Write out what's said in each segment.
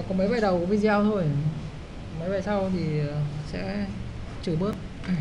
có mấy bài đầu của video thôi, mấy bài sau thì sẽ trừ bước.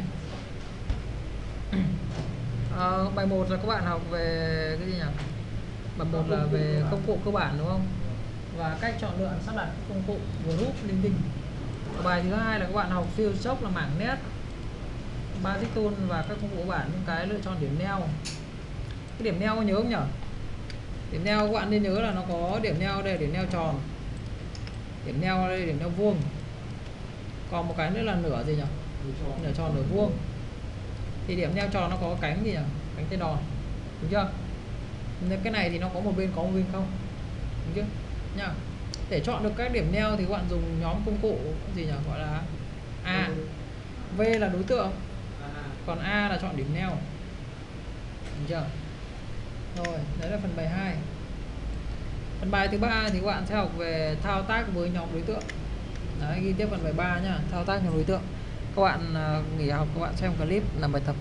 Bài 1 là các bạn học về cái gì nhỉ? Bài 1 là về công cụ cơ bản đúng không? Và cách chọn lựa sắp đặt công cụ group linh tinh. Bài thứ hai là các bạn học field stroke là mảng nét, basic tool và các công cụ cơ bản, những cái lựa chọn điểm neo. Cái điểm neo có nhớ không nhỉ? Điểm neo các bạn nên nhớ là nó có điểm neo đây, điểm neo tròn, điểm neo đây, điểm neo vuông, còn một cái nữa là nửa gì nhỉ? Nửa tròn nửa vuông. Thì điểm neo tròn nó có cánh gì nhỉ? Cánh tay đòn, đúng chưa? Nên cái này thì nó có một bên có một bên không, đúng chưa nhá? Để chọn được các điểm neo thì các bạn dùng nhóm công cụ gì nhỉ, gọi là A. V là đối tượng, còn A là chọn điểm neo, đúng chưa? Rồi, đấy là phần bài 2. Phần bài thứ 3 thì các bạn sẽ học về thao tác với nhóm đối tượng. Đấy, ghi tiếp phần bài 3 nhá, thao tác nhóm đối tượng. Các bạn nghỉ học các bạn xem clip làm bài tập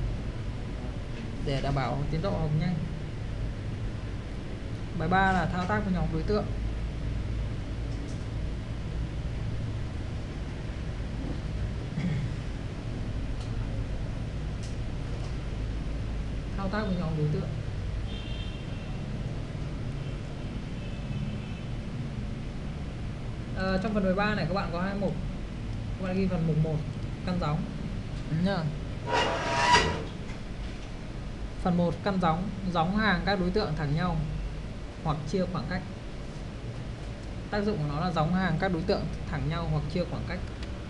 để đảm bảo tiến độ học nhanh. Bài 3 là thao tác với nhóm đối tượng. Thao tác với nhóm đối tượng. Trong phần 13 này các bạn có 2 mục. Các bạn ghi phần mục 1 căn gióng nhá. Phần 1 căn gióng, gióng hàng các đối tượng thẳng nhau hoặc chia khoảng cách. Tác dụng của nó là gióng hàng các đối tượng thẳng nhau hoặc chia khoảng cách.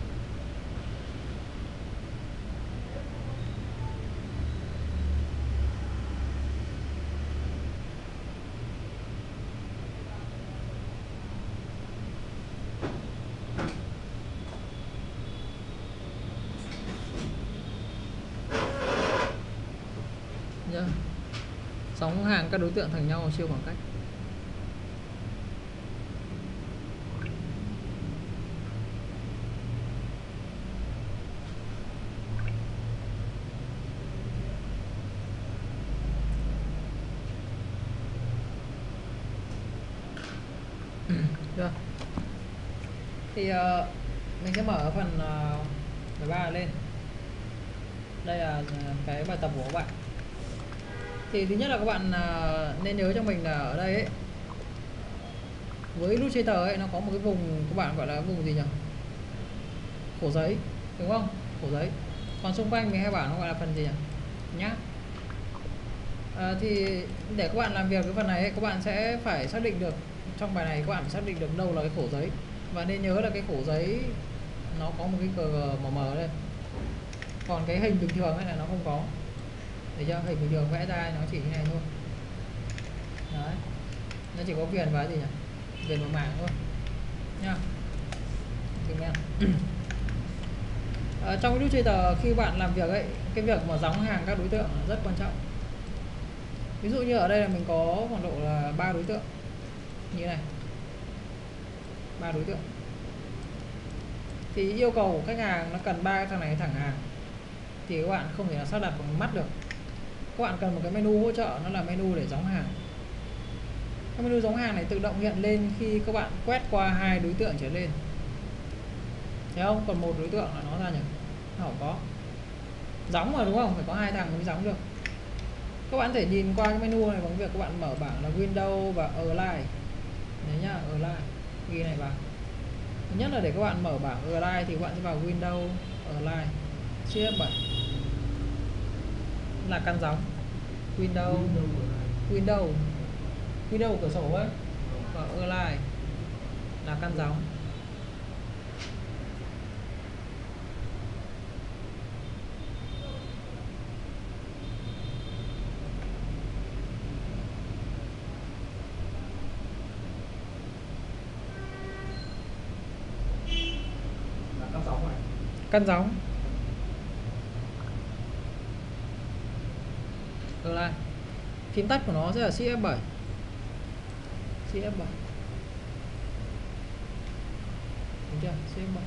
Gióng hàng các đối tượng thẳng nhau hoặc chia khoảng cách. Được. Thì mình sẽ mở phần 13 lên. Đây là cái bài tập của các bạn. Thì thứ nhất là các bạn nên nhớ cho mình là ở đây ấy, với Illustrator ấy nó có một cái vùng các bạn gọi là vùng gì nhỉ? Khổ giấy, đúng không? Khổ giấy. Còn xung quanh mình hay bảo nó gọi là phần gì nhỉ? Nhá. Thì để các bạn làm việc cái phần này ấy, các bạn sẽ phải xác định được trong bài này các bạn phải xác định được đâu là cái khổ giấy, và nên nhớ là cái khổ giấy nó có một cái cờ mờ mờ đây, còn cái hình bình thường ấy là nó không có. Để cho hình bình thường vẽ ra nó chỉ như này thôi. Đấy, nó chỉ có viền và gì nhỉ, viền và mảng thôi nha. Trong Illustrator khi bạn làm việc ấy, cái việc mà gióng hàng các đối tượng rất quan trọng. Ví dụ như ở đây là mình có khoảng độ là 3 đối tượng như này, 3 đối tượng thì yêu cầu của khách hàng nó cần 3 thằng này thẳng hàng, thì các bạn không thể nào sắp đặt bằng mắt được. Các bạn cần một cái menu hỗ trợ, nó là menu để gióng hàng. Cái menu gióng hàng này tự động hiện lên khi các bạn quét qua 2 đối tượng trở lên, thấy không? Còn một đối tượng là nó ra nhỉ, nó không có gióng mà, đúng không? Phải có 2 thằng mới gióng được. Các bạn có thể nhìn qua cái menu này bằng việc các bạn mở bảng là Windows và Align. Đấy nhá, Align ghi này vào. Thứ nhất là để các bạn mở bảng Align thì các bạn sẽ vào Windows, Align, Shift 7 là căn gióng. Windows cửa sổ ấy, và Align là căn gióng. Căn gióng Align. Phím tắt của nó sẽ là Shift F7. Shift F7. Đúng chưa? Shift F7.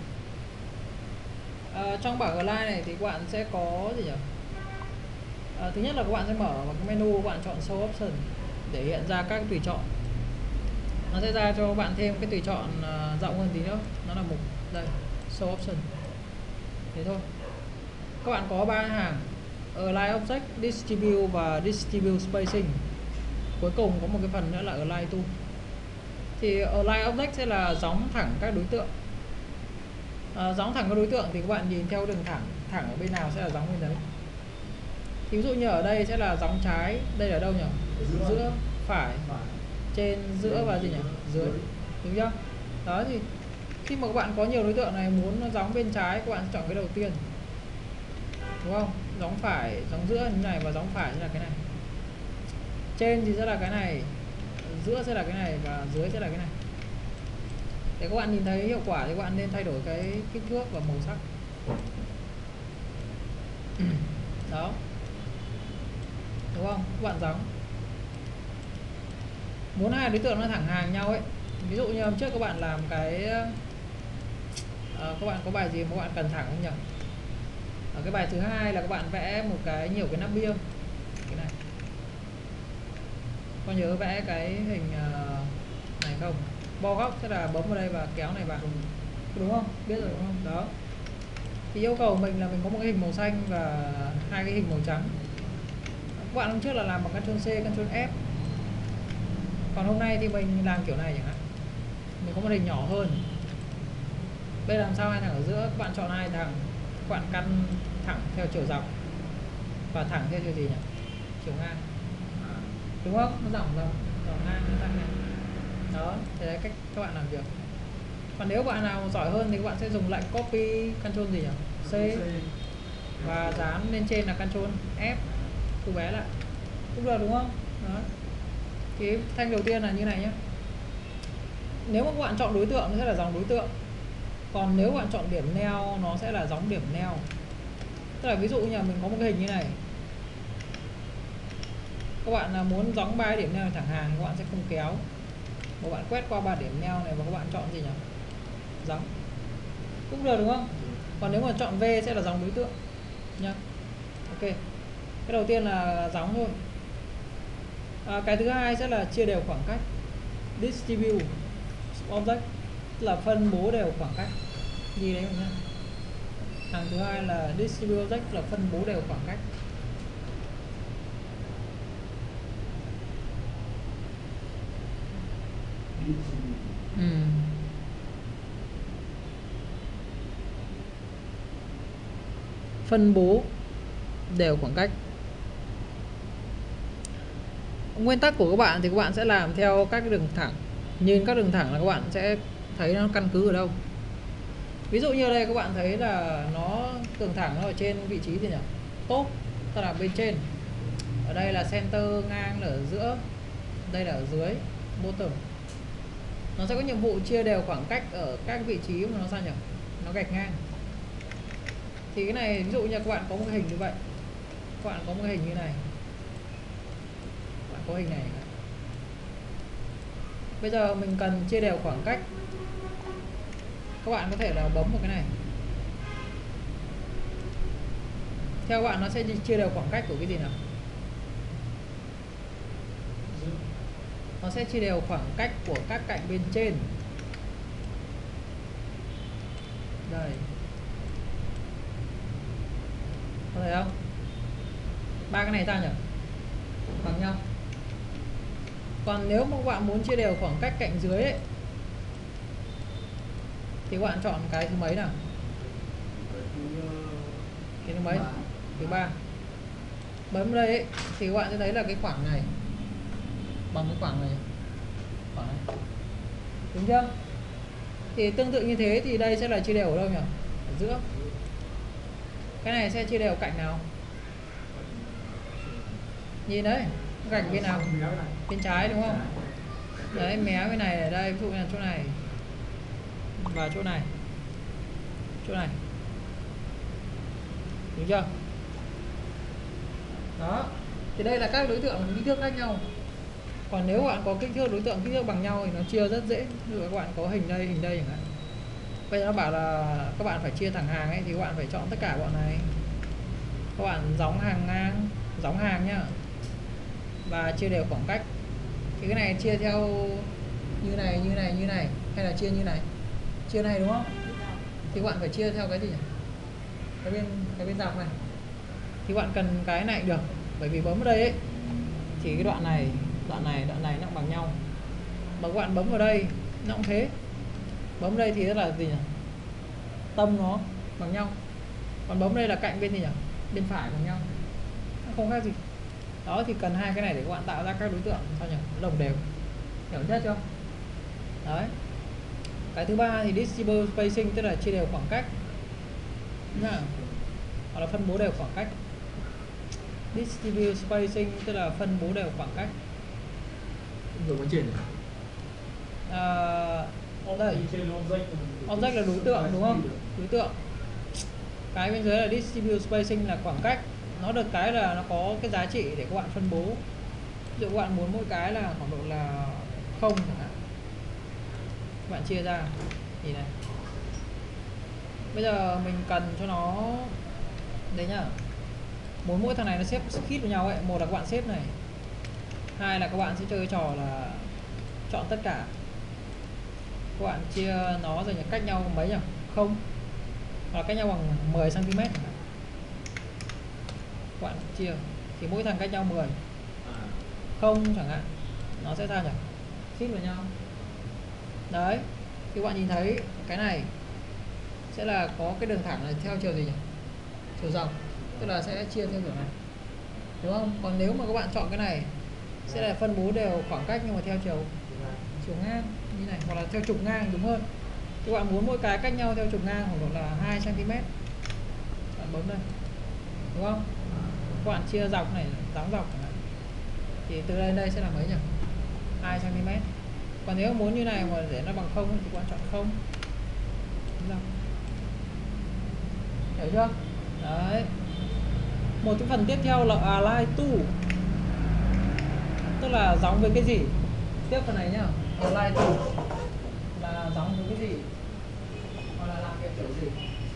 Trong bảng Align này thì các bạn sẽ có gì nhỉ? thứ nhất là các bạn sẽ mở vào cái menu, các bạn chọn show option để hiện ra các tùy chọn. Nó sẽ ra cho bạn thêm cái tùy chọn rộng hơn tí nữa, nó là mục đây show option. Thế thôi. Các bạn có 3 hàng: Align Object, Distribute và Distribute Spacing. Cuối cùng có một cái phần nữa là Align Tool. Thì Align Object sẽ là gióng thẳng các đối tượng. Gióng thẳng các đối tượng thì các bạn nhìn theo đường thẳng ở bên nào sẽ là gióng bên đấy. Thì ví dụ như ở đây sẽ là gióng trái, đây là đâu nhỉ? Giữa, phải, trên, giữa và gì nhỉ? Dưới. Đúng chưa? Đó, thì khi mà các bạn có nhiều đối tượng này muốn nó gióng bên trái, các bạn sẽ chọn cái đầu tiên. Đúng không? Gióng phải, gióng giữa như này và gióng phải sẽ là cái này. Trên thì sẽ là cái này, giữa sẽ là cái này và dưới sẽ là cái này. Để các bạn nhìn thấy hiệu quả thì các bạn nên thay đổi cái kích thước và màu sắc. Đó. Đúng không? Các bạn gióng. Muốn hai đối tượng nó thẳng hàng nhau ấy. Ví dụ như hôm trước các bạn làm cái các bạn có bài gì mà các bạn cần thẳng không nhỉ? Ở cái bài thứ hai là các bạn vẽ một cái nhiều cái nắp bia. Cái này. Có nhớ vẽ cái hình này không? Bo góc sẽ là bấm vào đây và kéo này vào. Đúng không? Biết rồi đúng không? Đó. Thì yêu cầu mình là mình có một cái hình màu xanh và hai cái hình màu trắng. Các bạn hôm trước là làm bằng Ctrl C, Ctrl F. Còn hôm nay thì mình làm kiểu này chẳng hạn. Mình có một hình nhỏ hơn. Bây giờ làm sao hai thằng ở giữa, các bạn chọn hai thằng, các bạn căn thẳng theo chiều dọc và thẳng theo chiều gì nhỉ? Chiều ngang. Đúng không? Nó rộng ngang nó tăng này. Đó, thế là cách các bạn làm việc. Còn nếu bạn nào giỏi hơn thì các bạn sẽ dùng lệnh copy Ctrl gì nhỉ? C và dán lên trên là Ctrl F, thu bé lại. Cũng được đúng không? Đó. Thì thanh đầu tiên là như này nhé. Nếu mà các bạn chọn đối tượng nó sẽ là dòng đối tượng. Còn nếu bạn chọn điểm neo nó sẽ là giống điểm neo. Tức là ví dụ như là mình có một cái hình như này, các bạn là muốn giống 3 điểm neo thẳng hàng, các bạn sẽ không kéo mà bạn quét qua 3 điểm neo này và các bạn chọn gì nhỉ? Giống. Cũng được đúng không? Còn nếu mà chọn V sẽ là dòng đối tượng nhá. Ok. Cái đầu tiên là giống thôi. Cái thứ hai sẽ là chia đều khoảng cách. Distribute object là phân bố đều khoảng cách. Gì đấy nhá. Hàng thứ hai là distribute object là phân bố đều khoảng cách. Phân bố đều khoảng cách. Nguyên tắc của các bạn thì các bạn sẽ làm theo các đường thẳng. Nhìn các đường thẳng là các bạn sẽ thấy nó căn cứ ở đâu. Ví dụ như ở đây các bạn thấy là nó tường thẳng nó ở trên vị trí gì nhỉ? Top, tức là bên trên. Ở đây là center, ngang là ở giữa. Đây là ở dưới, bottom. Nó sẽ có nhiệm vụ chia đều khoảng cách ở các vị trí mà nó sao nhỉ? Nó gạch ngang. Thì cái này ví dụ như các bạn có một cái hình như vậy. Các bạn có một cái hình như này. Các bạn có hình này. Bây giờ mình cần chia đều khoảng cách. Các bạn có thể là bấm vào cái này. Theo các bạn nó sẽ chia đều khoảng cách của cái gì nào? Nó sẽ chia đều khoảng cách của các cạnh bên trên. Đây. Có thấy không? Ba cái này ra nhỉ? Bằng nhau. Còn nếu mà các bạn muốn chia đều khoảng cách cạnh dưới ấy, thì các bạn chọn cái thứ mấy nào? Cái thứ mấy? Thứ 3. Bấm đây ấy, thì các bạn sẽ thấy là cái khoảng này bằng cái khoảng này. Khoảng này. Đúng chưa? Thì tương tự như thế thì đây sẽ là chia đều ở đâu nhỉ? Ở giữa. Cái này sẽ chia đều cạnh nào? Nhìn đấy, cạnh bên nào? Bên trái đúng không? Đấy, mé bên này ở đây, ví dụ như là chỗ này và chỗ này. Chỗ này. Đúng chưa? Đó. Thì đây là các đối tượng kích thước khác nhau. Còn nếu bạn có kích thước đối tượng kích thước bằng nhau thì nó chia rất dễ. Ví dụ các bạn có hình đây chẳng hạn. Bây giờ nó bảo là các bạn phải chia thẳng hàng ấy thì các bạn phải chọn tất cả bọn này. Các bạn gióng hàng ngang, Gióng hàng nhá. Và chia đều khoảng cách. Thì cái này chia theo như này, như này, như này, hay là chia như này? Chia này đúng không? Thì các bạn phải chia theo cái gì nhỉ? Cái bên dọc này. Thì các bạn cần cái này được, bởi vì bấm vào đây ấy, thì cái đoạn này nó bằng nhau. Mà các bạn bấm vào đây nó cũng thế. Bấm đây thì rất là gì nhỉ? Tâm nó bằng nhau. Còn bấm đây là cạnh bên gì nhỉ? Bên phải bằng nhau. Nó không khác gì. Đó thì cần hai cái này để các bạn tạo ra các đối tượng sao nhỉ? Đồng đều. Hiểu nhất chưa? Đấy. Cái thứ ba thì distribute spacing, tức là chia đều khoảng cách. Hoặc là phân bố đều khoảng cách. Distribute spacing tức là phân bố đều khoảng cách. Rồi bên trên này. Đây. Object là đối tượng đúng không? Đối tượng. Cái bên dưới là distribute spacing là khoảng cách. Nó được cái là nó có cái giá trị để các bạn phân bố. Ví dụ các bạn muốn mỗi cái là khoảng độ là 0 chẳng hạn. Các bạn chia ra thì này. Bây giờ mình cần cho nó đấy nhá. Muốn mỗi thằng này nó xếp khít với nhau ấy, một là các bạn xếp này. Hai là các bạn sẽ chơi cái trò là chọn tất cả. Các bạn chia nó rồi cách nhau mấy nhỉ? 0. Hoặc là cách nhau bằng 10 cm. Các bạn chia thì mỗi thằng cách nhau 10. 0 chẳng hạn. Nó sẽ sao nhỉ? Khít vào nhau. Đấy. Thì các bạn nhìn thấy cái này sẽ là có cái đường thẳng này theo chiều gì nhỉ? Chiều dọc. Tức là sẽ chia theo kiểu này. Đúng không? Còn nếu mà các bạn chọn cái này sẽ là phân bố đều khoảng cách nhưng mà theo chiều ngang như này, hoặc là theo trục ngang đúng hơn. Các bạn muốn mỗi cái cách nhau theo trục ngang khoảng độ là 2 cm. Bạn bấm đây. Đúng không? Các bạn chia dọc này, dáng dọc chẳng hạn. Thì từ đây đến đây sẽ là mấy nhỉ? 2 cm. Còn nếu muốn như này mà để nó bằng 0 thì các bạn chọn 0. Đúng không? Hiểu chưa? Đấy. Một cái phần tiếp theo là align to, tức là giống với cái gì? Tiếp phần này nhá. Align to là giống với cái gì? Hoặc là làm việc kiểu gì?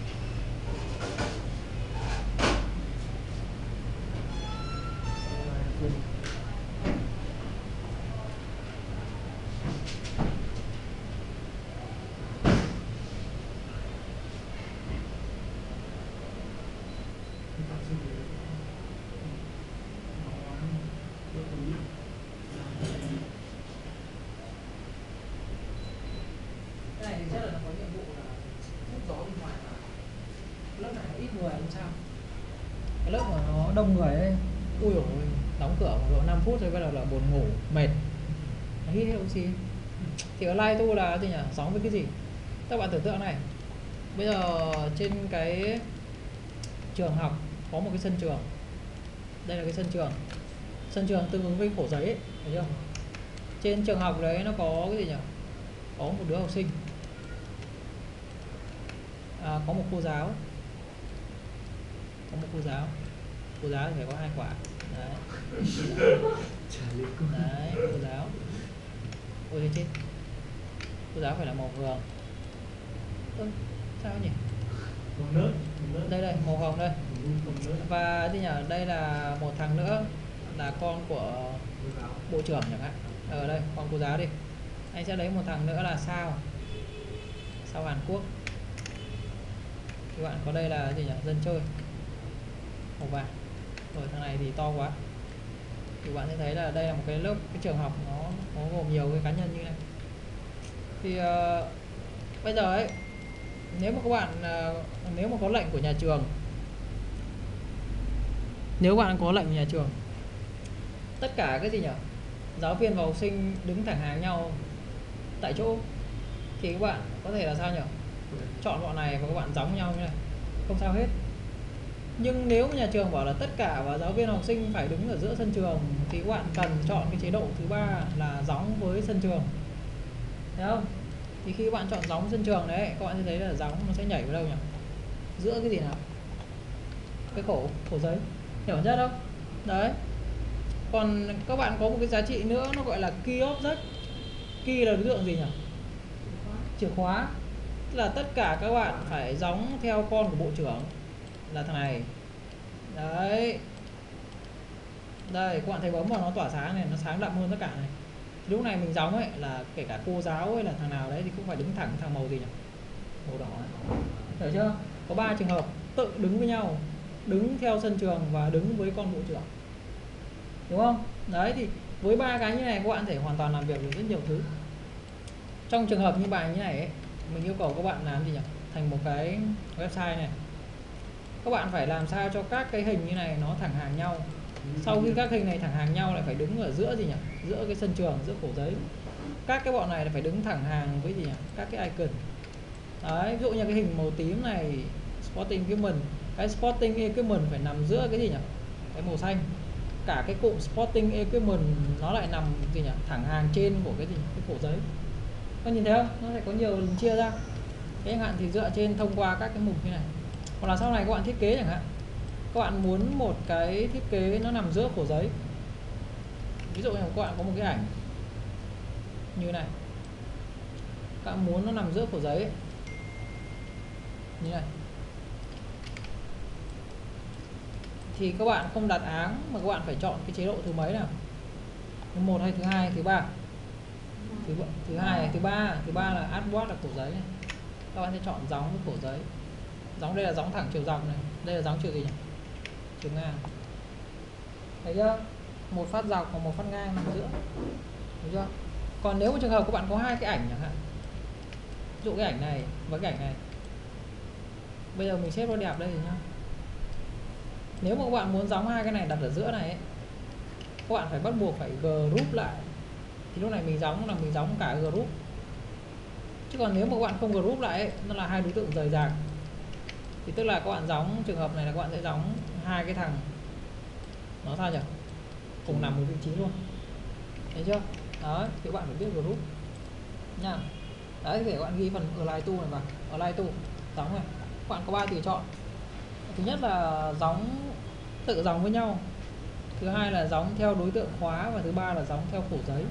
Cái này thì chắc là nó có nhiệm vụ là hút gió bên ngoài vào. Lớp này ít người làm sao? Cái lớp mà nó đông người ấy, ui dồi ôi, đóng cửa một độ 5 phút rồi bắt đầu là buồn ngủ, mệt, nó hít hết oxy. Thì ở live tu là gì nhỉ? Giống với cái gì? Các bạn tưởng tượng này, bây giờ trên cái trường học có một cái sân trường. Đây là cái sân trường tương ứng với khổ giấy ấy, thấy chưa? Trên trường học đấy nó có cái gì nhỉ? Có một đứa học sinh, có một cô giáo, cô giáo thì phải có 2 quả. Đấy. Đấy, cô giáo. Ôi thế chết. Cô giáo phải là màu hường. Sao nhỉ? Đây màu hồng đây. Và gì nhỉ? Đây là một thằng nữa là con của bộ trưởng chẳng hạn. Ở đây, con cô giáo đi. Anh sẽ lấy một thằng nữa là sao Hàn Quốc. Thì bạn có đây là gì nhỉ? Dân chơi màu vàng. Rồi thằng này thì to quá. Thì bạn sẽ thấy là đây là một cái lớp, cái trường học nó gồm nhiều cái cá nhân như này. Thì bây giờ ấy, nếu mà các bạn nếu mà có lệnh của nhà trường, tất cả cái gì nhỉ? Giáo viên và học sinh đứng thẳng hàng nhau tại chỗ thì các bạn có thể là sao nhỉ? Chọn bọn này và các bạn giống nhau như này, không sao hết. Nhưng nếu mà nhà trường bảo là tất cả và giáo viên học sinh phải đứng ở giữa sân trường thì các bạn cần chọn cái chế độ thứ ba là giống với sân trường. Thấy không? Thì khi các bạn chọn giống sân trường đấy, các bạn sẽ thấy là giống nó sẽ nhảy vào đâu nhỉ? Giữa cái gì nào? Cái khổ giấy. Hiểu chưa đâu? Đấy. Còn các bạn có một cái giá trị nữa nó gọi là key object. Key là đối tượng gì nhỉ? Chìa khóa. Tức là tất cả các bạn phải giống theo con của bộ trưởng là thằng này. Đấy. Đây các bạn thấy bấm vào nó tỏa sáng này, nó sáng đậm hơn tất cả này. Lúc này mình gióng ấy là kể cả cô giáo hay là thằng nào đấy thì cũng phải đứng thẳng thằng màu gì nhỉ, màu đỏ này. Hiểu chưa? Có 3 trường hợp tự đứng với nhau, đứng theo sân trường và đứng với con bộ trưởng, đúng không? Đấy thì với 3 cái như này các bạn thể hoàn toàn làm việc được rất nhiều thứ. Trong trường hợp như bài như này ấy, mình yêu cầu các bạn làm gì nhỉ, thành một cái website này, các bạn phải làm sao cho các cái hình như này nó thẳng hàng nhau. Sau khi các hình này thẳng hàng nhau lại phải đứng ở giữa gì nhỉ, giữa cái sân trường, giữa khổ giấy. Các cái bọn này là phải đứng thẳng hàng với gì nhỉ, các cái icon. Đấy, ví dụ như cái hình màu tím này Sporting Equipment, cái Sporting Equipment phải nằm giữa cái gì nhỉ, cái màu xanh. Cả cái cụm Sporting Equipment nó lại nằm gì nhỉ, thẳng hàng trên của cái gì, cái khổ giấy. Các nhìn thấy không, nó sẽ có nhiều lần chia ra. Cái chẳng hạn thì dựa trên thông qua các cái mục như này. Hoặc là sau này các bạn thiết kế chẳng hạn, các bạn muốn một cái thiết kế nó nằm giữa khổ giấy. Ví dụ như các bạn có một cái ảnh như này, các bạn muốn nó nằm giữa khổ giấy ấy, như này, thì các bạn không đặt áng mà các bạn phải chọn cái chế độ thứ mấy nào, thứ 1 hay thứ 2, thứ 3, thứ 2 hay thứ ba là artboard là khổ giấy này. Các bạn sẽ chọn gióng với khổ giấy. Gióng đây là gióng thẳng chiều dọc này, đây là gióng chiều gì nhỉ, chiều ngang. Thấy chưa? Một phát dọc và một phát ngang nằm giữa. Thấy chưa? Còn nếu mà trường hợp các bạn có hai cái ảnh chẳng hạn, ví dụ cái ảnh này và cái ảnh này, bây giờ mình xếp nó đẹp đây rồi nhá. Nếu mà các bạn muốn gióng hai cái này đặt ở giữa này ấy, các bạn phải bắt buộc phải group lại. Thì lúc này mình gióng là mình gióng cả group. Chứ còn nếu mà các bạn không group lại ấy, nó là hai đối tượng rời rạc. Thì tức là các bạn gióng trường hợp này là các bạn sẽ gióng hai cái thằng nó sao nhỉ, cùng nằm ở vị trí luôn. Thấy chưa? Đó, thì các bạn phải biết group nha. Đấy, để các bạn ghi phần align to này vào, align to gióng này. Các bạn có 3 tùy chọn. Thứ nhất là gióng tự gióng với nhau, thứ hai là gióng theo đối tượng khóa, và thứ ba là gióng theo khổ giấy.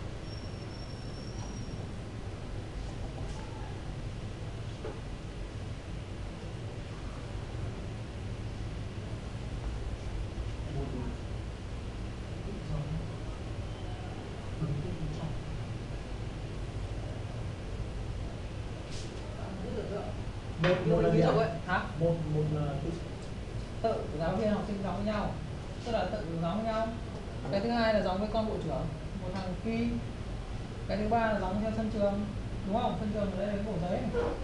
Một là ví dụ gì ấy, hả? một là Tự giáo viên học sinh gióng với nhau, tức là tự gióng với nhau. Cái thứ hai là gióng với con bộ trưởng, một thằng kia. Cái thứ ba là gióng theo sân trường, đúng không? Sân trường ở đây là cái khổ giấy.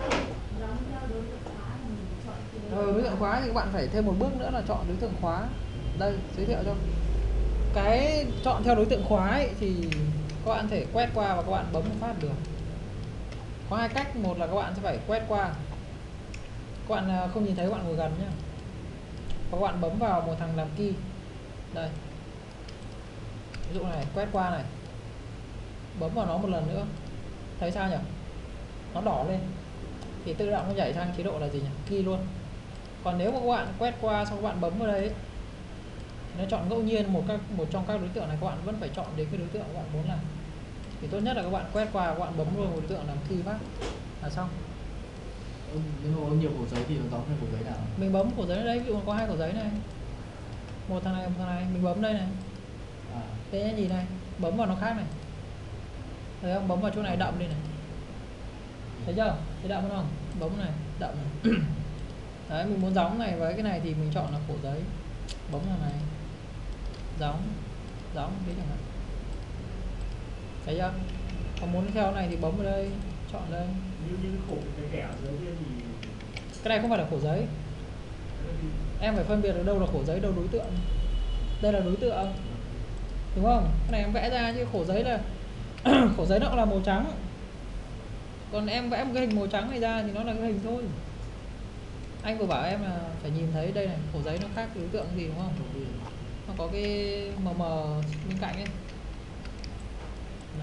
Đối tượng khóa thì các bạn phải thêm một bước nữa là chọn đối tượng khóa. Đây, giới thiệu cho. Cái chọn theo đối tượng khóa ấy, thì các bạn thể quét qua và các bạn bấm một phát được. Có hai cách, một là các bạn sẽ phải quét qua, các bạn không nhìn thấy các bạn ngồi gần nhé, và các bạn bấm vào một thằng làm key đây, ví dụ này, quét qua này, bấm vào nó một lần nữa, thấy sao nhỉ, nó đỏ lên thì tự động nó nhảy sang chế độ là gì nhỉ, key luôn. Còn nếu mà các bạn quét qua xong các bạn bấm vào đây ấy, nó chọn ngẫu nhiên một trong các đối tượng này, các bạn vẫn phải chọn đến cái đối tượng các bạn muốn làm. Thì tốt nhất là các bạn quét qua, các bạn bấm luôn một đối tượng làm key phát là xong. Nếu có nhiều khổ giấy thì nó gióng theo khổ giấy nào? Mình bấm khổ giấy ở đây, ví dụ có hai khổ giấy này, một thằng này một thằng này, mình bấm đây này, thế nhá, nhìn này, bấm vào nó khác này, thấy không, bấm vào chỗ này đậm đi này, thấy chưa, thấy đậm không, bấm này đậm này. Đấy, mình muốn gióng này với cái này thì mình chọn là khổ giấy, bấm vào này, gióng đấy chẳng hạn, thấy chưa. Còn muốn theo này thì bấm vào đây, chọn đây. Như khổ cái kẻ ở dưới kia thì Cái này không phải là khổ giấy, em phải phân biệt được đâu là khổ giấy, đâu đối tượng. Đây là đối tượng, đúng không? Cái này em vẽ ra, chứ khổ giấy là khổ giấy nó cũng là màu trắng. Còn em vẽ một cái hình màu trắng này ra thì nó là cái hình thôi. Anh vừa bảo em là phải nhìn thấy đây này, khổ giấy nó khác đối tượng gì đúng không? Nó có cái mờ mờ bên cạnh ấy. Đó.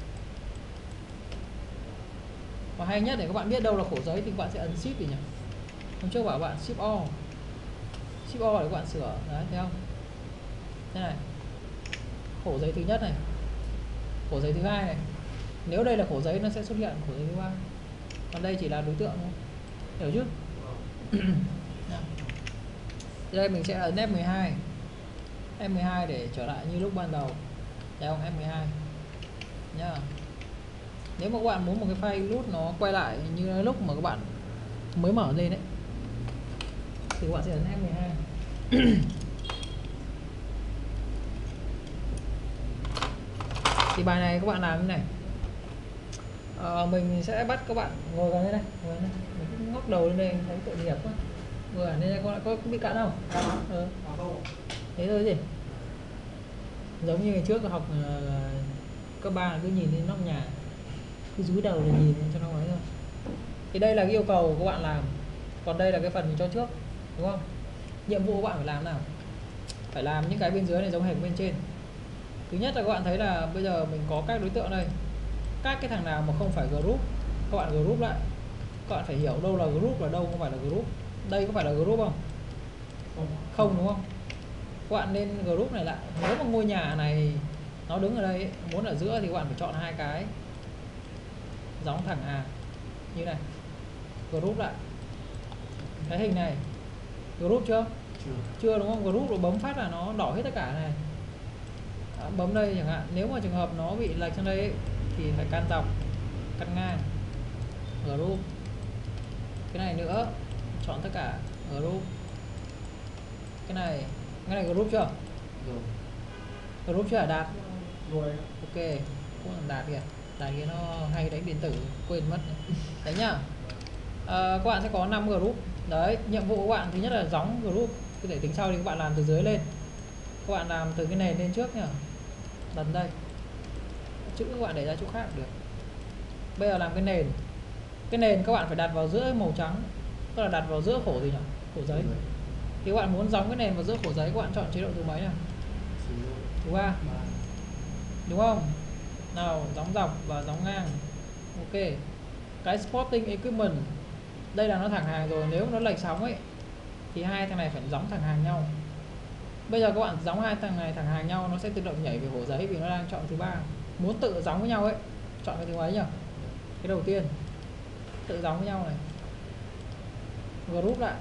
Và hay nhất để các bạn biết đâu là khổ giấy thì các bạn sẽ ấn shift gì nhỉ? Hôm trước bảo bạn shift all. Shift all để các bạn sửa. Đấy, thấy không? Thế này. Khổ giấy thứ nhất này, khổ giấy thứ hai này. Nếu đây là khổ giấy nó sẽ xuất hiện khổ giấy thứ ba. Còn đây chỉ là đối tượng thôi. Hiểu chứ? Đây mình sẽ ấn F12. F12 để trở lại như lúc ban đầu. Thấy không? F12 nhá. Nếu mà các bạn muốn một cái file root nó quay lại như lúc mà các bạn mới mở lên đấy thì các bạn sẽ ấn F12. Thì bài này các bạn làm như này. Mình sẽ bắt các bạn ngồi vào đây này, ngồi đây. Mình cứ ngóc đầu lên đây, thấy tội nghiệp quá. Ngồi ở đây có bị cạn không? Thế thôi gì. Giống như ngày trước học cấp 3 cứ nhìn lên nóc nhà, cứ dúi đầu là nhìn cho nó ấy thôi. Thì đây là cái yêu cầu các bạn làm, còn đây là cái phần mình cho trước, đúng không? Nhiệm vụ các bạn phải làm nào? Phải làm những cái bên dưới này giống hệt bên trên. Thứ nhất là các bạn thấy là bây giờ mình có các đối tượng đây, các cái thằng nào mà không phải group các bạn group lại. Các bạn phải hiểu đâu là group và đâu không phải là group. Đây có phải là group không? Không đúng không? Các bạn nên group này lại. Nếu mà ngôi nhà này nó đứng ở đây ấy, muốn ở giữa thì các bạn phải chọn hai cái giống thẳng hàng như này, group lại. Cái hình này group chưa? Chưa đúng không? Group rồi bấm phát là nó đỏ hết tất cả này. Bấm đây chẳng hạn, nếu mà trường hợp nó bị lệch sang đây ấy, thì phải can dọc, căn ngang, group. Cái này nữa, chọn tất cả group. Cái này group chưa? Rồi. Group chưa hả Đạt? Rồi. Ok, cũng là Đạt kìa. Đạt kia nó hay đánh điện tử, quên mất. Đấy nhá. Các bạn sẽ có 5 group. Đấy, nhiệm vụ của các bạn thứ nhất là gióng group. Cứ để tính sau thì các bạn làm từ dưới lên. Các bạn làm từ cái nền lên trước nhá. Lần đây. Chữ các bạn để ra chỗ khác được. Bây giờ làm cái nền. Cái nền các bạn phải đặt vào giữa màu trắng, tức là đặt vào giữa khổ gì nhỉ? Khổ giấy. Thì các bạn muốn gióng cái nền vào giữa khổ giấy, các bạn chọn chế độ thứ mấy nào? Thứ 3. Đúng không? Nào, gióng dọc và gióng ngang. Ok. Cái spotting equipment, đây là nó thẳng hàng rồi, nếu nó lệch sóng ấy thì hai thằng này phải gióng thẳng hàng nhau. Bây giờ các bạn gióng hai thằng này thẳng hàng nhau, nó sẽ tự động nhảy về khổ giấy vì nó đang chọn thứ 3. Muốn tự gióng với nhau ấy, chọn cái thứ mấy nhỉ? Cái đầu tiên. Tự gióng với nhau này. Group lại.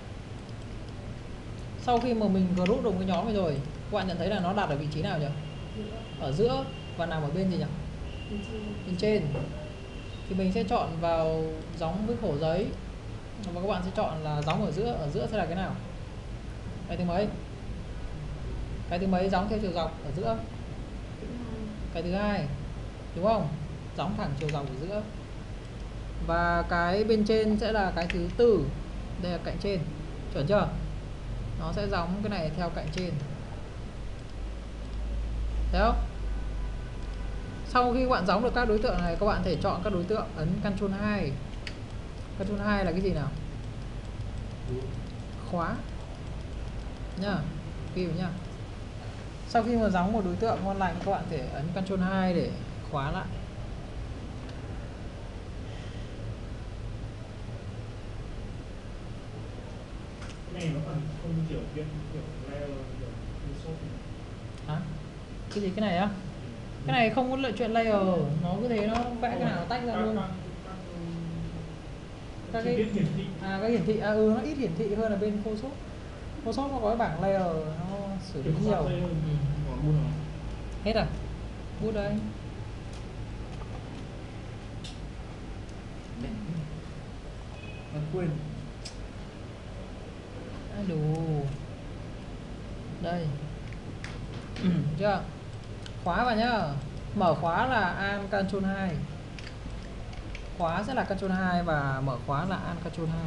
Sau khi mà mình group được cái nhóm này rồi, các bạn nhận thấy là nó đặt ở vị trí nào nhỉ? Ở giữa và nằm ở bên gì nhỉ? Bên trên. Thì mình sẽ chọn vào gióng với khổ giấy và các bạn sẽ chọn là gióng ở giữa sẽ là cái nào? Cái thứ mấy? Cái thứ mấy gióng theo chiều dọc ở giữa? Cái thứ 2, đúng không? Gióng thẳng chiều dọc ở giữa. Và cái bên trên sẽ là cái thứ 4. Đây là cạnh trên. Chuẩn chưa? Nó sẽ gióng cái này theo cạnh trên. Thấy không? Sau khi các bạn gióng được các đối tượng này, các bạn thể chọn các đối tượng, ấn Ctrl 2. Ctrl 2 là cái gì nào? Khóa nhá, ghi vào nhá. Sau khi mà gióng một đối tượng ngon lành, các bạn thể ấn Ctrl 2 để khóa lại. Cái này nó còn không kiểu layer kiểu Photoshop. Hả? Cái gì cái này á? Cái này không có lợi chuyện layer, nó cứ thế nó vẽ cái nào nó tách ra luôn. Các cái hiển thị. cái hiển thị nó ít hiển thị hơn là bên Photoshop. Photoshop nó có cái bảng layer, nó xử lý nhiều. Hết à? Bút đây. Quên. Đủ. Đây. Chưa? Khóa vào nhá. Mở khóa là Alt Ctrl 2. Khóa sẽ là Ctrl 2 và mở khóa là Alt Ctrl 2.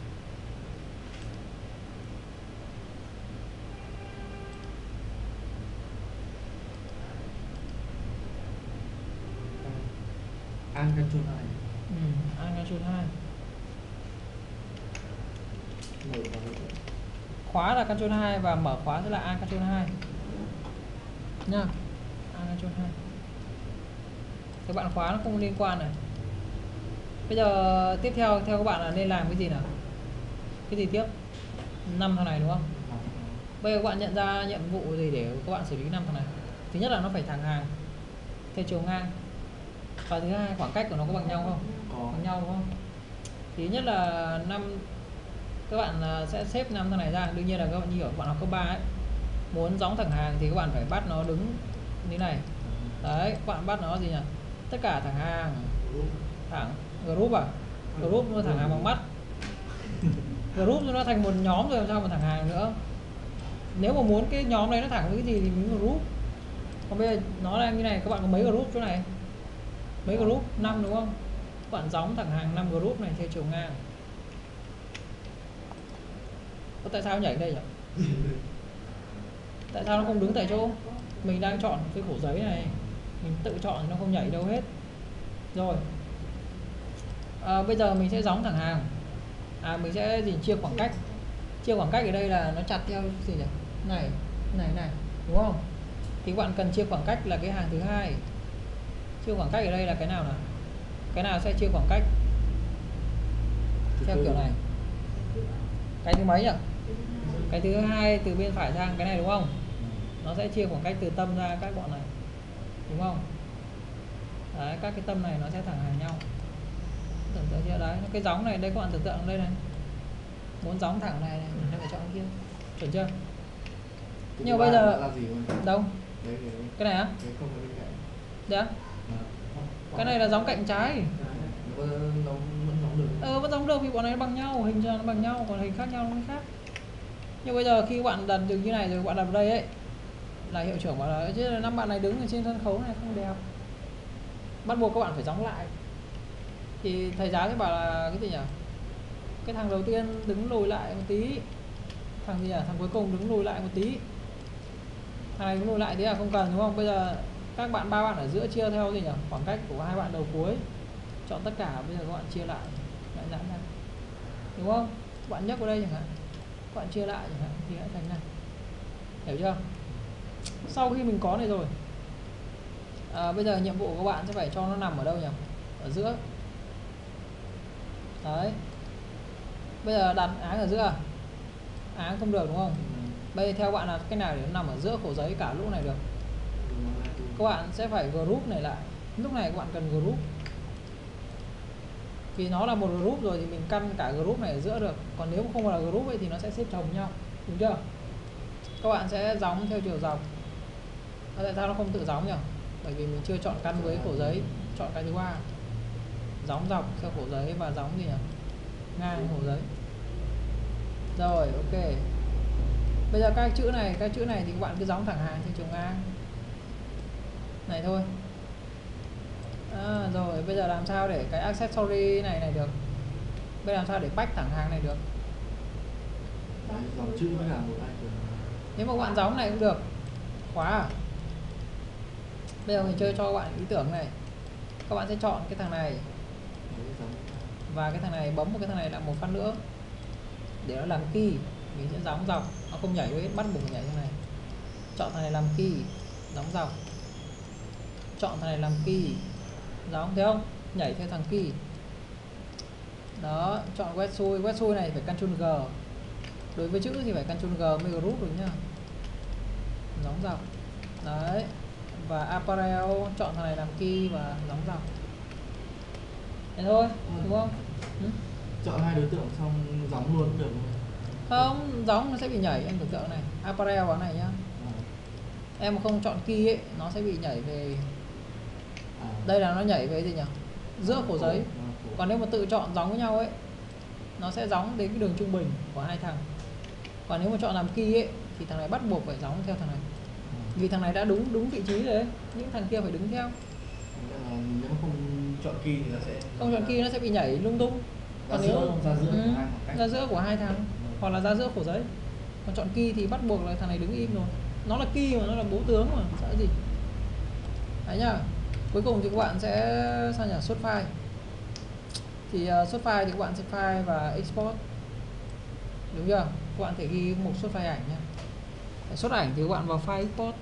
Alt Ctrl 2. Alt Ctrl 2. Mở vào. Khóa là Ctrl 2 và mở khóa sẽ là Alt Ctrl 2. Nha. Alt Ctrl 2. Các bạn khóa nó không liên quan này. Bây giờ tiếp theo các bạn là nên làm cái gì nào? Cái gì tiếp? 5 thằng này đúng không? Bây giờ các bạn nhận ra nhiệm vụ gì để các bạn xử lý 5 thằng này? Thứ nhất là nó phải thẳng hàng theo chiều ngang. Và thứ hai, khoảng cách của nó có bằng nhau không? Có. Bằng nhau đúng không? Thứ nhất là các bạn sẽ xếp 5 thằng này ra. Đương nhiên là các bạn như ở bạn học cấp 3 ấy, Muốn gióng thẳng hàng thì các bạn phải bắt nó đứng như này. Đấy, các bạn bắt nó gì nhỉ? Tất cả thẳng hàng, thẳng group à? Group nó thẳng hàng bằng mắt. Group nó thành một nhóm rồi làm sao mà thẳng hàng nữa. Nếu mà muốn cái nhóm này nó thẳng với cái gì thì mình group. Còn bây giờ nó đang như này, các bạn có mấy group chỗ này? Mấy group? 5 đúng không? Các bạn gióng thẳng hàng 5 group này theo chiều ngang. Tại sao nhảy đây nhỉ? Tại sao nó không đứng tại chỗ? Mình đang chọn cái khổ giấy này, mình tự chọn nó không nhảy đâu hết. Rồi bây giờ mình sẽ gióng thẳng hàng. Mình sẽ chia khoảng cách. Chia khoảng cách ở đây là nó chặt theo gì nhỉ? Này, này, đúng không? Thì các bạn cần chia khoảng cách là cái hàng thứ hai. Chia khoảng cách ở đây là cái nào nào? Cái nào sẽ chia khoảng cách theo kiểu này? Cái thứ mấy nhỉ? Cái thứ hai từ bên phải sang cái này đúng không? Nó sẽ chia khoảng cách từ tâm ra các bọn này, đúng không? Đấy, các cái tâm này nó sẽ thẳng hàng nhau. Tưởng tượng chưa? Đấy, cái gióng này đây các bạn tưởng tượng đây này. Muốn gióng thẳng này mình sẽ phải chọn kia. Chuẩn chưa? Nhưng mà bây giờ đâu? Cái này á? Đấy á? Cái này là gióng cạnh trái. Vẫn gióng được vì bọn này nó bằng nhau, hình nó bằng nhau, còn hình khác nhau nó mới khác. Nhưng bây giờ khi các bạn đặt được như này rồi các bạn đặt vào đây ấy, là hiệu trưởng bảo là chứ 5 bạn này đứng ở trên sân khấu này không đẹp, bắt buộc các bạn phải gióng lại. Thì thầy giáo sẽ bảo là cái gì nhỉ? Cái thằng đầu tiên đứng lùi lại một tí, thằng gì nhỉ? Thằng cuối cùng đứng lùi lại một tí. Thằng này đứng lùi lại thế là không cần đúng không? Bây giờ các bạn 3 bạn ở giữa chia theo gì nhỉ? Khoảng cách của hai bạn đầu cuối. Chọn tất cả, bây giờ các bạn chia lại giãn ra. Đúng không? Các bạn nhấc vào đây chẳng hạn. Các bạn chia lại chẳng hạn thì lại thành này. Hiểu chưa? Sau khi mình có này rồi, bây giờ nhiệm vụ của các bạn sẽ phải cho nó nằm ở đâu nhỉ? Ở giữa. Đấy. Bây giờ đặt áng ở giữa. Áng không được đúng không? Bây giờ theo bạn là cái nào để nó nằm ở giữa khổ giấy cả lũ này được? Các bạn sẽ phải group này lại. Lúc này các bạn cần group. Vì nó là một group rồi thì mình căn cả group này ở giữa được. Còn nếu không là group ấy thì nó sẽ xếp chồng nhau. Đúng chưa? Các bạn sẽ gióng theo chiều dọc. Tại sao nó không tự gióng nhỉ? Bởi vì mình chưa chọn căn với khổ giấy. Chọn cái thứ ba. Gióng dọc theo khổ giấy và gióng gì nhỉ? Ngang khổ giấy. Rồi, ok. Bây giờ các chữ này thì các bạn cứ gióng thẳng hàng trên chiều ngang này thôi. Rồi bây giờ làm sao để cái accessory này được? Bây giờ làm sao để back thẳng hàng này được? Dòng chữ với cả một ai. Nếu mà các bạn gióng này cũng được. Khóa à? Bây giờ mình chơi cho các bạn ý tưởng này. Các bạn sẽ chọn cái thằng này và cái thằng này, bấm một cái thằng này lại một phát nữa để nó làm key. Mình sẽ gióng dọc, nó không nhảy với bắt buộc nhảy như này. Chọn thằng này làm key, gióng dọc. Chọn thằng này làm key, gióng, thấy không? Nhảy theo thằng key. Đó, chọn quét xuôi này phải Ctrl G. Đối với chữ thì phải Ctrl G mới group được nhá. Gióng dọc. Đấy. Và apparel chọn thằng này làm key và gióng dọc. Thế thôi, đúng không? Chọn hai đối tượng xong gióng luôn cũng được không? Không, gióng nó sẽ bị nhảy, anh tưởng tượng này. Apparel vào này nhá. Em không chọn key ấy, nó sẽ bị nhảy về. Đây là nó nhảy về gì nhỉ? Giữa khổ giấy. Còn nếu mà tự chọn gióng với nhau ấy, nó sẽ gióng đến cái đường trung bình của hai thằng. Còn nếu mà chọn làm key ấy thì thằng này bắt buộc phải gióng theo thằng này. Vì thằng này đã đúng vị trí rồi ấy, những thằng kia phải đứng theo. Nếu không chọn key thì nó sẽ không chọn key nó sẽ bị nhảy lung tung. Còn nếu ra giữa của hai thằng hoặc là ra giữa khổ giấy. Còn chọn key thì bắt buộc là thằng này đứng im rồi. Nó là key mà, nó là bố tướng mà, sợ gì. Đấy nhá. Cuối cùng thì các bạn sẽ xuất file. Thì xuất file thì các bạn sẽ file và export. Đúng chưa? Các bạn thể ghi một xuất file ảnh nhá. Để xuất ảnh thì các bạn vào file export.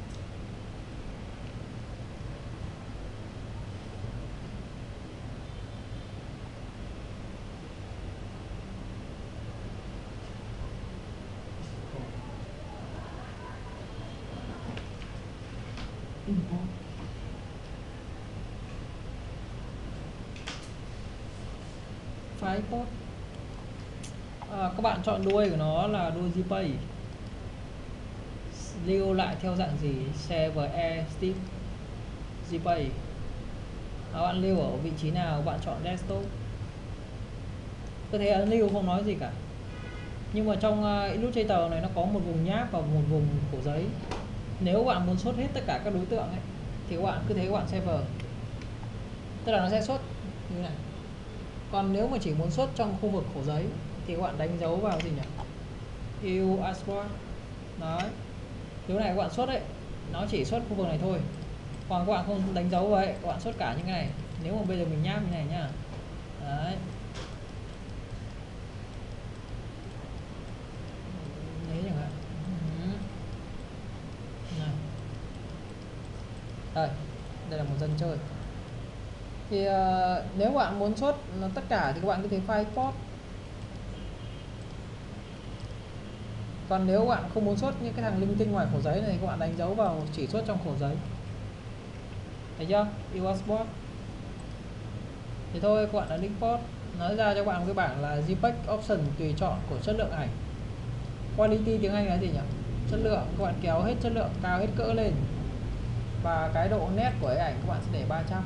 File export. Các bạn chọn đuôi của nó là đuôi JPEG. lưu lại theo dạng gì? Save e Steam Gpay. Bạn lưu ở vị trí nào? Bạn chọn desktop. Tôi thấy ấn lưu không nói gì cả. Nhưng mà trong Illustrator này nó có một vùng nháp và một vùng của giấy. Nếu bạn muốn xuất hết tất cả các đối tượng ấy, thì các bạn cứ thế các bạn save. Tức là nó sẽ xuất như thế này. Còn nếu mà chỉ muốn xuất trong khu vực khổ giấy thì các bạn đánh dấu vào gì nhỉ? EU Asphalt. Đấy. Thứ này các bạn xuất ấy, nó chỉ xuất khu vực này thôi. Còn các bạn không đánh dấu vậy, các bạn xuất cả những cái này. Nếu mà bây giờ mình nháp như này nhá. Đấy. Đấy chẳng hạn. Đây là một dân chơi. Thì nếu bạn muốn xuất tất cả thì các bạn cứ thấy file export. Còn nếu bạn không muốn xuất những cái thằng linh tinh ngoài khổ giấy này, các bạn đánh dấu vào chỉ xuất trong khổ giấy. Thấy chưa? EU Export. Thì thôi các bạn ấn import, nó ra cho bạn cái bảng là JPEG option tùy chọn của chất lượng ảnh. Quality tiếng Anh là gì nhỉ? Chất lượng, các bạn kéo hết chất lượng cao hết cỡ lên. Và cái độ nét của cái ảnh các bạn sẽ để 300.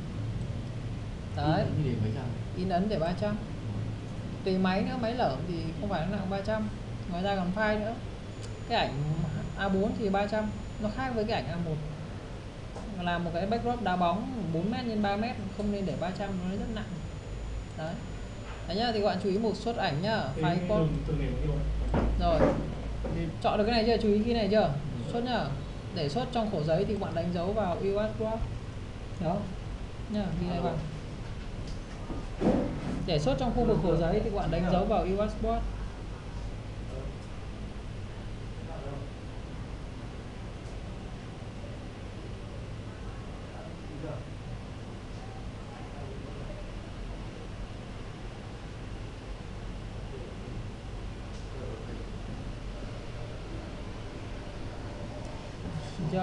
Đấy. In ấn để 300. Tùy máy nữa, máy lởm thì không phải nó nặng 300. Ngoài ra còn file nữa. Cái ảnh A4 thì 300, nó khác với cái ảnh A1. Làm một cái backdrop đá bóng 4m x 3m không nên để 300, nó rất nặng. Đấy. Đấy nhá, thì các bạn chú ý một xuất ảnh nhá, file export. Rồi. Chọn được cái này chưa? Chú ý cái này chưa? Xuất nhá. Để xuất trong khổ giấy thì các bạn đánh dấu vào EU Export. Đó. Nhá, ghi này vào. Để xuất trong khu vực khổ giấy thì các bạn đánh dấu vào EU Export. Chưa?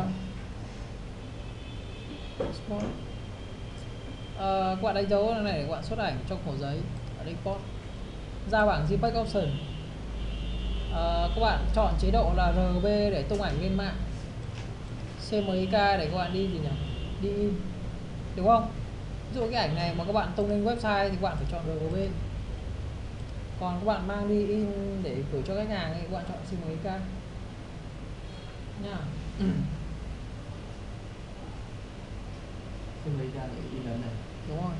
Các bạn đánh dấu này để các bạn xuất ảnh trong khổ giấy ở import. Ra bảng JPEG option. Các bạn chọn chế độ là RB để tung ảnh lên mạng, CMYK để các bạn đi gì nhỉ? Đi in, đúng không? Ví dụ cái ảnh này mà các bạn tung lên website thì các bạn phải chọn RGB. Còn các bạn mang đi in để gửi cho khách hàng thì các bạn chọn CMYK nha. CMYK để in ấn này. Đúng rồi.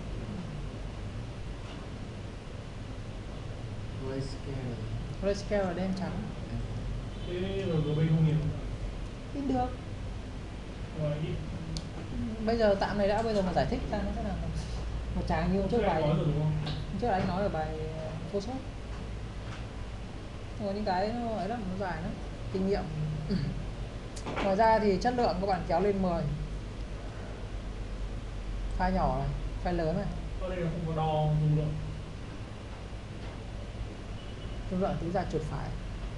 Grayscale là đen trắng. Thế RGB không nhìn In được. rồi đi. Bây giờ tạm này đã, bây giờ mà giải thích ra nó sẽ là một tràng như trước bài. Trước anh nói ở bài Photoshop. Có những cái nó ấy lắm, nó dài lắm, kinh nghiệm. Ngoài ra thì chất lượng các bạn kéo lên 10. File nhỏ này, file lớn này. Ở đây là không có đo dung lượng. Dung lượng tính ra chuột phải.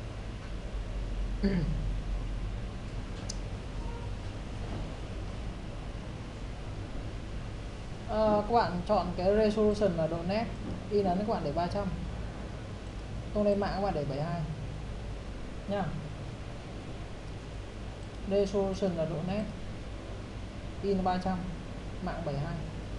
Các bạn chọn cái resolution là độ nét, in ấn các bạn để 300. Không lên mạng các bạn để 72 nha. Resolution là độ nét, in 300, mạng 72.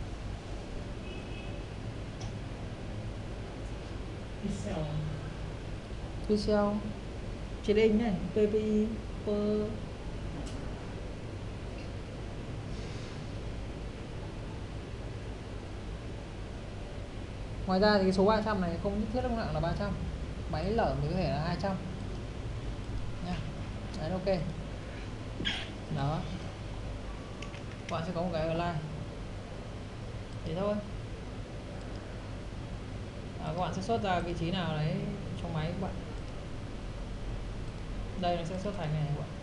Pixel. Pixel trên in này, PPI per. Ngoài ra thì cái số 300 này không nhất thiết lúc nặng là 300. Máy lởm thì có thể là 200 nha. Đấy, ok. Đó. Các bạn sẽ có một cái align. Thế thôi. Các bạn sẽ xuất ra vị trí nào đấy trong máy các bạn. Đây nó sẽ xuất thành này các bạn.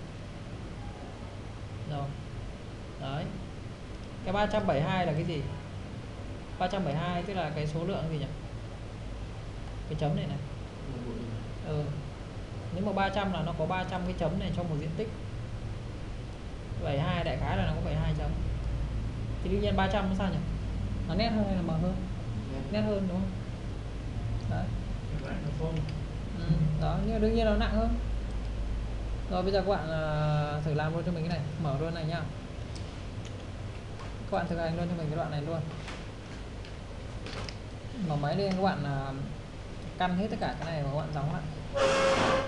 Rồi. Đấy. Cái 372 là cái gì? 372 tức là cái số lượng gì nhỉ? Cái chấm này này. Nếu mà 300 là nó có 300 cái chấm này trong một diện tích. 72 đại khái là nó có 72 chấm. Thì đương nhiên 300 nó sao nhỉ? Nó nét hơn hay là mờ hơn? Nét hơn đúng không? Đấy. Đó, nhưng mà đương nhiên nó nặng hơn. Rồi bây giờ các bạn thử làm luôn cho mình cái này, mở luôn này nhá. Các bạn thực hành luôn cho mình cái đoạn này luôn. Mở máy lên các bạn căn hết tất cả cái này và các bạn đóng lại.